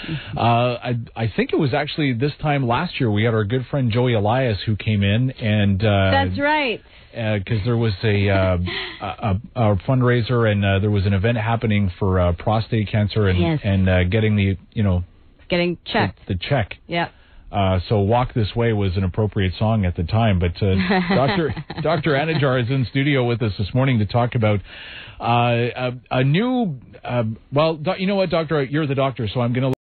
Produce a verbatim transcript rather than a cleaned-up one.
Uh, I, I think it was actually this time last year we had our good friend Joey Elias who came in and... Uh, That's right. Because uh, there was a, uh, a, a fundraiser and uh, there was an event happening for uh, prostate cancer and, yes. and uh, getting the, you know... Getting checked. The, the check. Yeah. Uh, so Walk This Way was an appropriate song at the time. But uh, Doctor Doctor Anajar is in studio with us this morning to talk about uh, a, a new... Uh, well, you know what, Doctor? You're the doctor, so I'm going to...